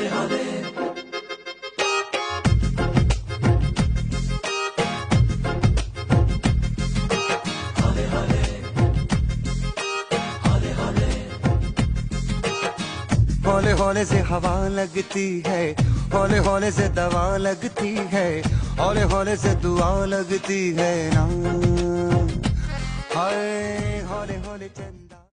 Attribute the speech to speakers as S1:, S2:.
S1: हौले हौले से हवा लगती है, हौले हौले से दवा लगती है, हौले हौले से दुआ लगती है ना, हाय हौले हौले चल